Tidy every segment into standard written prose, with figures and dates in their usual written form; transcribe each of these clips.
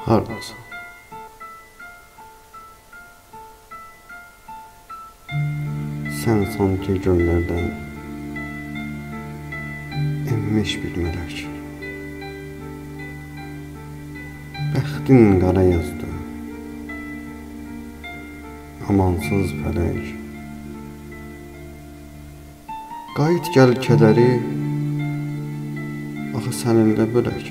Hardasın? Sən sanki göllərdən enmiş bir mələk. Bəxtin qara yazdı, amansız fələk. Qayıt gəl kədəri, axı səninlə bölək.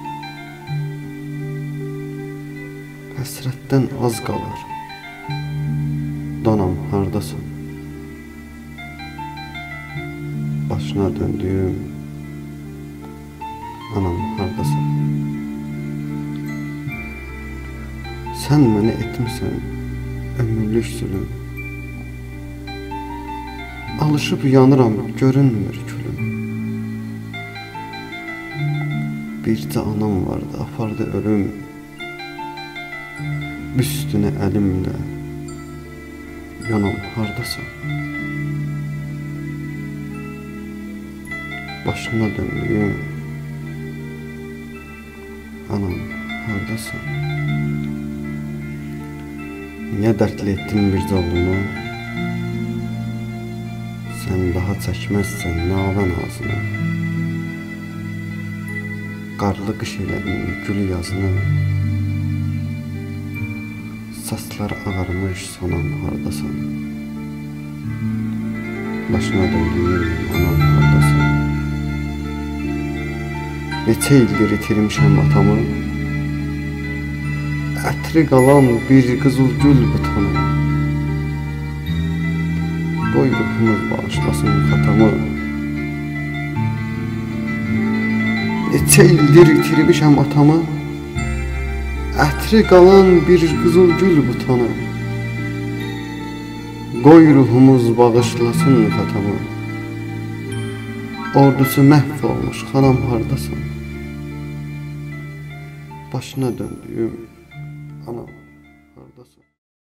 Həsrətdən az qalır, donam hardasın? Başına döndüyüm anam hardasın? Sən məni etmisən ömürlük zülüm. Alışıb yanıram, görünmür külüm. Bircə anam vardı, apardı ölüm. Üstünə əlimlə yanam hardasın? Başına döndüyüm anam hardasın? Niyə dərdli etdin bir oğlunu? Sən daha çəkməzsən navə nazını. Qarlı qış elədin gül yazını. Saçlar ağarmış sonam hardasın? Başına döndüyüm anam hardasın? Neçə ildir itirmişəm atamı. Ətri qalan bir qızıl gül butonu. Qoy ruhumuz bağışlasın xatamı. Neçə ildir itirmişəm atamı. Ətri qalan bir qızıl gül butonu. Qoy ruhumuz bağışlasın xatamı. Ordusu məhv olmuş xanam hardasın? Başına döndüyüm anam